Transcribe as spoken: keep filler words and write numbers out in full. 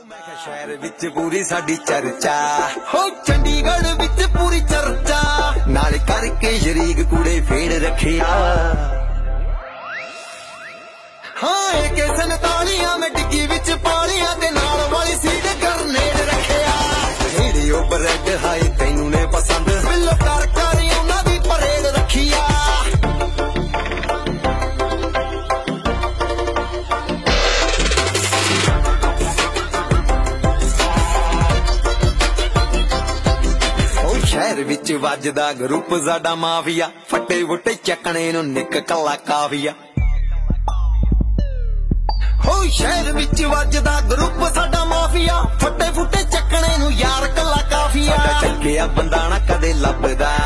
ਮੈਂ ਕਿਹਾ ਸ਼ਹਿਰ ਵਿੱਚ ਪੂਰੀ ਸਾਡੀ ਚਰਚਾ ਹੋ ਚੰਡੀਗੜ੍ਹ ਵਿੱਚ ਪੂਰੀ ਚਰਚਾ ਨਾਲ ਕਰਕੇ ਸ਼ਰੀਕ ਕੂੜੇ ਫੇੜ ਰੱਖਿਆ ਹਾਂ ਇਹ ਕੇ ਸੰਤਾਲੀਆਂ ਮੈਂ ਡਿੱਗੀ ਵਿੱਚ ਪਾਲੀਆਂ ਤੇ ਨਾਲ ਵਾਲੀ ਸੀਟ ਗਰਨੇਡ ਰੱਖਿਆ ਰੇਡੀਓ ਬ੍ਰੈਡ ਹਾਈ ਤੈਨੂੰ ਨੇ ਪਸੰਦ ਬਿੱਲੋ ਕਰ ਕਰ ਉਹਨਾਂ ਦੀ ਪਰੇਡ ਰੱਖਿਆ ਸ਼ਹਿਰ ਵਿੱਚ ਵੱਜਦਾ ਗਰੁੱਪ ਸਾਡਾ ਮਾਫੀਆ ਫੱਟੇ ਵੁੱਟੇ ਚੱਕਣੇ ਨੂੰ ਨਿੱਕ ਕੱਲਾ ਕਾਫੀਆ ਹੋ ਸ਼ਹਿਰ ਵਿੱਚ ਵੱਜਦਾ ਗਰੁੱਪ ਸਾਡਾ ਮਾਫੀਆ ਫੱਟੇ ਫੁੱਟੇ ਚੱਕਣੇ ਨੂੰ ਯਾਰ ਕੱਲਾ ਕਾਫੀਆ ਸਾਡਾ ਚੱਕਿਆ ਬੰਦਾ ਨਾ ਕਦੇ ਲੱਭਦਾ